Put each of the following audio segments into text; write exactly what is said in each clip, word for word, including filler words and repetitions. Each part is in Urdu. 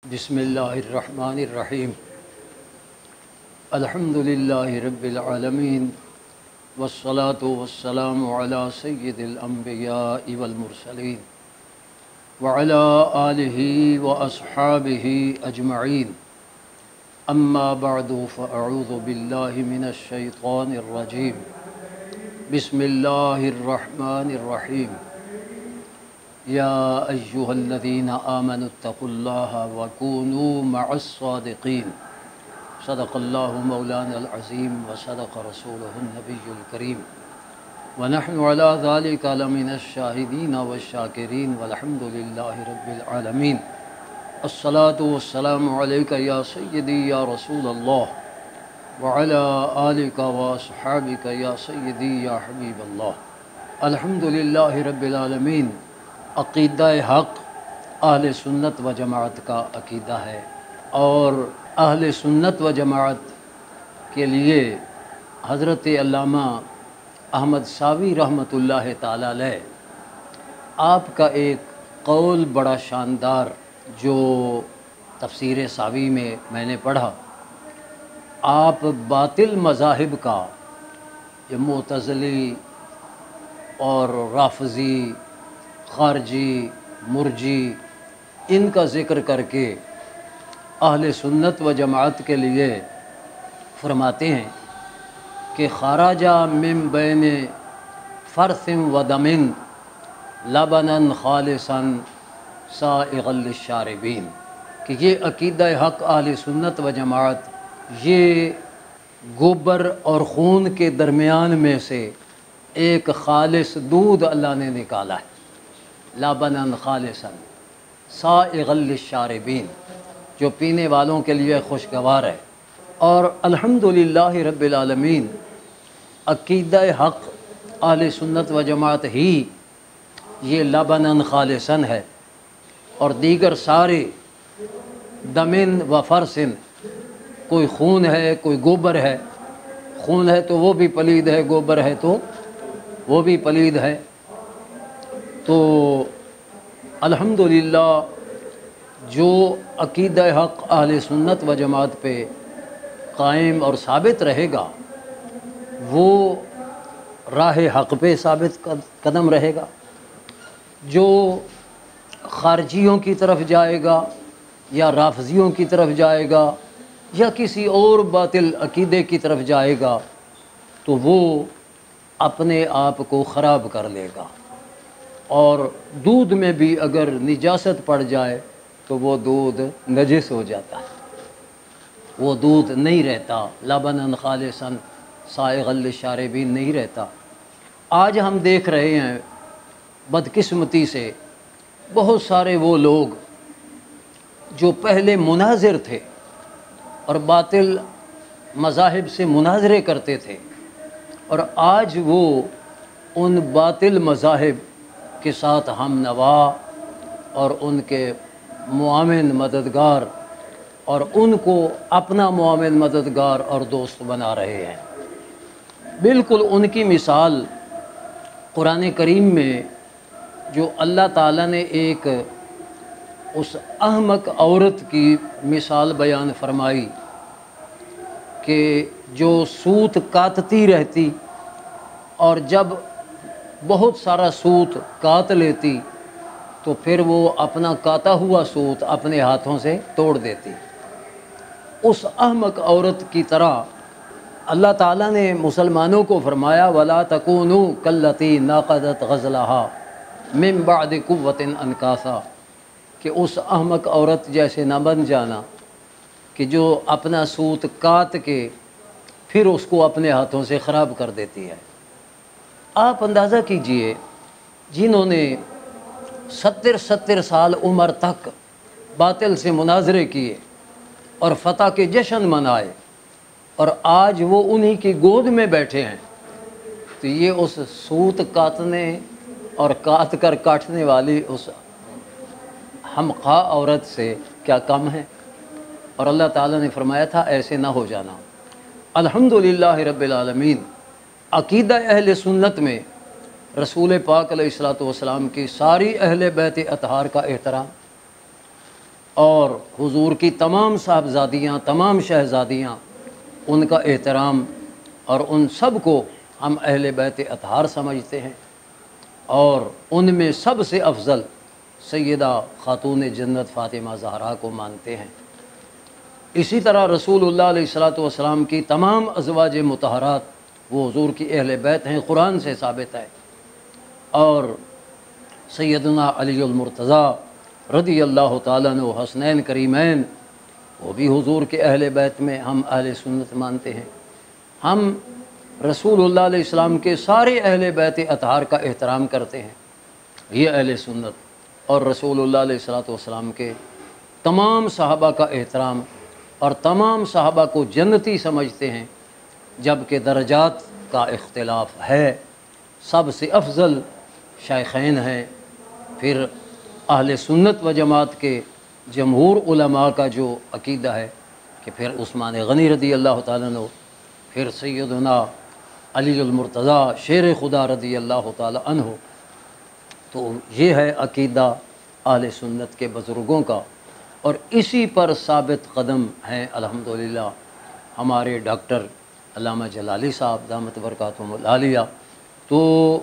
بسم اللہ الرحمن الرحیم الحمد للہ رب العالمین والصلاة والسلام علی سید الانبیاء والمرسلین وعلی آلہ واصحابہ اجمعین اما بعد فاعوذ باللہ من الشیطان الرجیم بسم اللہ الرحمن الرحیم یا ایہا الذین آمنوا اتقوا اللہ وکونوا مع الصادقین صدق اللہ مولانا العظیم وصدق رسولہ النبی الکریم ونحن علی ذلک لمن الشاہدین والشاکرین والحمد للہ رب العالمین الصلاة والسلام علیک یا سیدی یا رسول اللہ وعلی آلک واصحابک یا سیدی یا حبیب اللہ۔ الحمد للہ رب العالمین۔ عقیدہ حق اہل سنت و جماعت کا عقیدہ ہے، اور اہل سنت و جماعت کے لیے حضرت علامہ احمد ساوی رحمۃ اللہ تعالی علیہ آپ کا ایک قول بڑا شاندار جو تفسیر ساوی میں میں نے پڑھا، آپ باطل مذاہب کا جو معتزلی اور رافضی، خارجی، مرجی، ان کا ذکر کر کے اہل سنت و جماعت کے لیے فرماتے ہیں کہ خرج من بین فرث و دم لبنا خالصا سائغا للشاربین، کہ یہ عقیدہ حق اہل سنت و جماعت یہ گوبر اور خون کے درمیان میں سے ایک خالص دودھ اللہ نے نکالا ہے، لبنا خالصا سائغا للشاربین، جو پینے والوں کے لیے خوشگوار ہے۔ اور الحمدللہ رب العالمین عقیدہ حق اہل سنت و جماعت ہی یہ لبنا خالصا ہے، اور دیگر سارے دمن و فرسن، کوئی خون ہے کوئی گوبر ہے، خون ہے تو وہ بھی پلید ہے، گوبر ہے تو وہ بھی پلید ہے۔ تو الحمدللہ جو عقیدہ حق اہل سنت و جماعت پہ قائم اور ثابت رہے گا وہ راہ حق پہ ثابت قدم رہے گا۔ جو خارجیوں کی طرف جائے گا یا رافضیوں کی طرف جائے گا یا کسی اور باطل عقیدے کی طرف جائے گا تو وہ اپنے آپ کو خراب کر لے گا، اور دودھ میں بھی اگر نجاست پڑ جائے تو وہ دودھ نجس ہو جاتا ہے، وہ دودھ نہیں رہتا، لبنا خالصا سائغا للشاربین نہیں رہتا۔ آج ہم دیکھ رہے ہیں بدقسمتی سے بہت سارے وہ لوگ جو پہلے مناظر تھے اور باطل مذاہب سے مناظرے کرتے تھے، اور آج وہ ان باطل مذاہب کے ساتھ ہم نوا اور ان کے معاون مددگار اور ان کو اپنا معاون مددگار اور دوست بنا رہے ہیں۔ بالکل ان کی مثال قرآن کریم میں جو اللہ تعالیٰ نے ایک اس احمق عورت کی مثال بیان فرمائی کہ جو سوت کاٹتی رہتی اور جب بہت سارا سوت کاٹ لیتی تو پھر وہ اپنا کاٹا ہوا سوت اپنے ہاتھوں سے توڑ دیتی، اس احمق عورت کی طرح اللہ تعالیٰ نے مسلمانوں کو فرمایا وَلَا تَكُونُوا كَالَّتِي نَقَضَتْ غَزْلَهَا مِن بَعْدِ قُوَّةٍ أَنْكَاثًا، کہ اس احمق عورت جیسے نہ بن جانا کہ جو اپنا سوت کاٹ کے پھر اس کو اپنے ہاتھوں سے خراب کر دیتی ہے۔ آپ اندازہ کیجئے جنہوں نے ستر ستر سال عمر تک باطل سے مناظرے کیے اور فتح کے جشن منائے، اور آج وہ انہی کی گود میں بیٹھے ہیں، تو یہ اس سوت کاٹنے اور کاٹ کر کاٹنے والی اس ہمخواہ عورت سے کیا کم ہے؟ اور اللہ تعالیٰ نے فرمایا تھا ایسے نہ ہو جانا۔ الحمدللہ رب العالمین عقیدہ اہل سنت میں رسول پاک علیہ الصلوۃ والسلام کی ساری اہل بیت اطہار کا احترام، اور حضور کی تمام صاحبزادیاں، تمام شہزادیاں، ان کا احترام، اور ان سب کو ہم اہل بیت اطہار سمجھتے ہیں، اور ان میں سب سے افضل سیدہ خاتون جنت فاطمہ زہرا کو مانتے ہیں۔ اسی طرح رسول اللہ علیہ الصلوۃ والسلام کی تمام ازواج مطہرات وہ حضور کی اہل بیت ہیں، قرآن سے ثابت ہے۔ اور سیدنا علی المرتضیٰ رضی اللہ تعالیٰ عنہ، حسنین کریمین، وہ بھی حضور کے اہل بیت میں ہم اہل سنت مانتے ہیں۔ ہم رسول اللہ علیہ السلام کے سارے اہل بیت اطہار کا احترام کرتے ہیں، یہ اہل سنت، اور رسول اللہ علیہ الصلوۃ والسلام کے تمام صحابہ کا احترام، اور تمام صحابہ کو جنتی سمجھتے ہیں، جبکہ درجات کا اختلاف ہے۔ سب سے افضل شیخین ہیں۔ پھر اہل سنت و جماعت کے جمہور علماء کا جو عقیدہ ہے کہ پھر عثمان غنی رضی اللہ تعالیٰ عنہ، پھر سیدنا علی المرتضیٰ شیر خدا رضی اللہ تعالیٰ عنہ، تو یہ ہے عقیدہ اہل سنت کے بزرگوں کا، اور اسی پر ثابت قدم ہیں الحمدللہ ہمارے ڈاکٹر علامہ جلالی صاحب دامت برکاتہم العالیہ۔ تو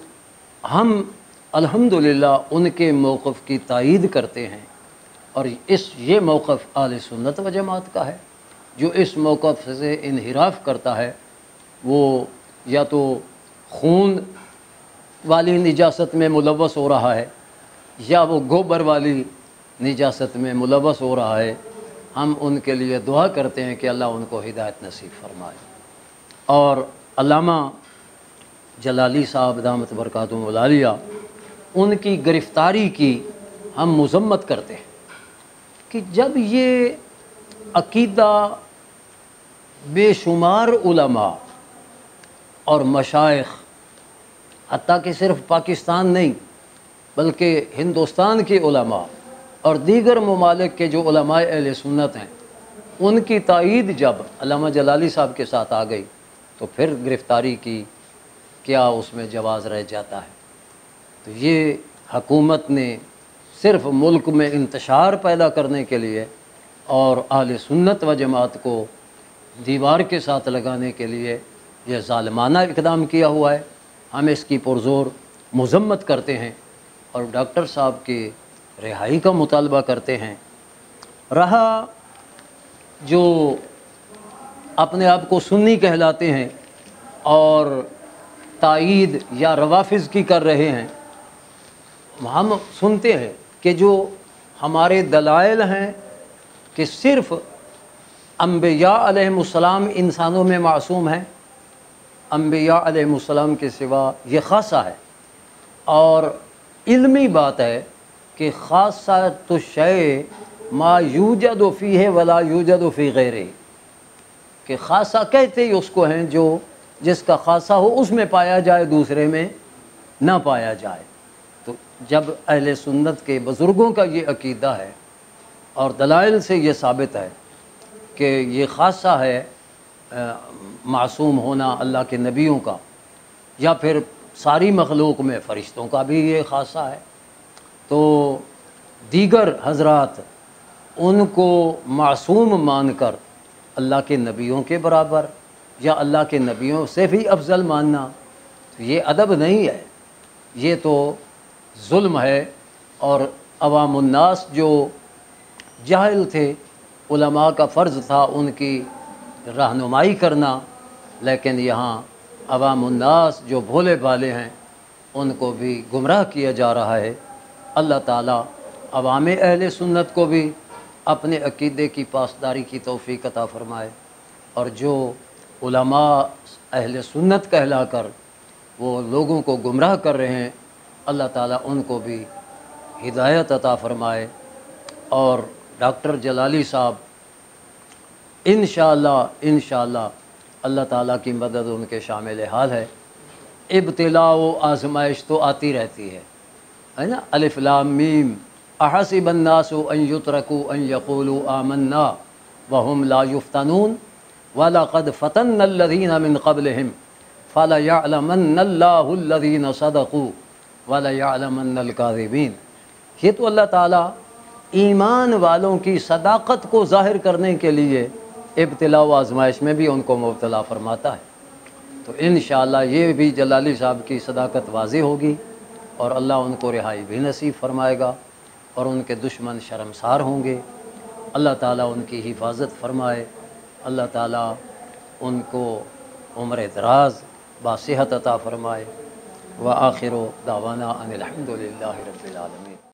ہم الحمدللہ ان کے موقف کی تائید کرتے ہیں، اور اس یہ موقف اہل سنت و جماعت کا ہے۔ جو اس موقف سے انحراف کرتا ہے وہ یا تو خون والی نجاست میں ملوث ہو رہا ہے، یا وہ گوبر والی نجاست میں ملوث ہو رہا ہے۔ ہم ان کے لیے دعا کرتے ہیں کہ اللہ ان کو ہدایت نصیب فرمائے۔ اور علامہ جلالی صاحب دامت برکاتہم العالیہ، ان کی گرفتاری کی ہم مذمت کرتے ہیں کہ جب یہ عقیدہ بے شمار علماء اور مشائخ، حتیٰ کہ صرف پاکستان نہیں بلکہ ہندوستان کے علماء اور دیگر ممالک کے جو علماء اہل سنت ہیں، ان کی تائید جب علامہ جلالی صاحب کے ساتھ آ گئی، تو پھر گرفتاری کی کیا اس میں جواز رہ جاتا ہے؟ تو یہ حکومت نے صرف ملک میں انتشار پیدا کرنے کے لیے اور اہل سنت و جماعت کو دیوار کے ساتھ لگانے کے لیے یہ ظالمانہ اقدام کیا ہوا ہے۔ ہم اس کی پرزور مذمت کرتے ہیں اور ڈاکٹر صاحب کی رہائی کا مطالبہ کرتے ہیں۔ رہا جو اپنے آپ کو سنی کہلاتے ہیں اور تائید یا روافظ کی کر رہے ہیں، ہم سنتے ہیں کہ جو ہمارے دلائل ہیں کہ صرف انبیاء علیہ السلام انسانوں میں معصوم ہیں، انبیاء علیہ السلام کے سوا یہ خاصہ ہے، اور علمی بات ہے کہ خاصۃ الشیء ما یوجد فیہ ولا یوجد فی غیرہ، کہ خاصہ کہتے ہی اس کو ہیں جو جس کا خاصہ ہو اس میں پایا جائے، دوسرے میں نہ پایا جائے۔ تو جب اہل سنت کے بزرگوں کا یہ عقیدہ ہے اور دلائل سے یہ ثابت ہے کہ یہ خاصہ ہے معصوم ہونا اللہ کے نبیوں کا، یا پھر ساری مخلوق میں فرشتوں کا بھی یہ خاصہ ہے، تو دیگر حضرات ان کو معصوم مان کر اللہ کے نبیوں کے برابر یا اللہ کے نبیوں سے بھی افضل ماننا، تو یہ ادب نہیں ہے، یہ تو ظلم ہے۔ اور عوام الناس جو جاہل تھے، علماء کا فرض تھا ان کی رہنمائی کرنا، لیکن یہاں عوام الناس جو بھولے بھالے ہیں ان کو بھی گمراہ کیا جا رہا ہے۔ اللہ تعالیٰ عوام اہل سنت کو بھی اپنے عقیدے کی پاسداری کی توفیق عطا فرمائے، اور جو علماء اہل سنت کہلا کر وہ لوگوں کو گمراہ کر رہے ہیں، اللہ تعالیٰ ان کو بھی ہدایت عطا فرمائے۔ اور ڈاکٹر جلالی صاحب انشاءاللہ انشاءاللہ اللہ تعالیٰ کی مدد ان کے شامل حال ہے۔ ابتلاء و آزمائش تو آتی رہتی ہے، ہے نا؟ الف لام میم احسب الناس ان یترکوا ان یقولوا آمنا وهم لا یفتنون وَلَقَدْ فَتَنَّ الَّذِينَ مِنْ قَبْلِهِمْ فَلَيَعْلَمَنَّ اللَّهُ الَّذِينَ صَدَقُوا وَلَيَعْلَمَنَّ الْكَاذِبِينَ۔ یہ تو اللہ تعالیٰ ایمان والوں کی صداقت کو ظاہر کرنے کے لیے ابتلا و آزمائش میں بھی ان کو مبتلا فرماتا ہے۔ تو انشاءاللہ یہ بھی جلالی صاحب کی صداقت واضح ہوگی اور اللہ ان کو رہائی بھی نصیب فرمائے گا اور ان کے دشمن شرمسار ہوں گے۔ اللہ تعالیٰ ان کی حفاظت فرمائے، اللہ تعالیٰ ان کو عمر دراز باصحت عطا فرمائے۔ وآخر دعوانا ان الحمد للہ رب العالمین۔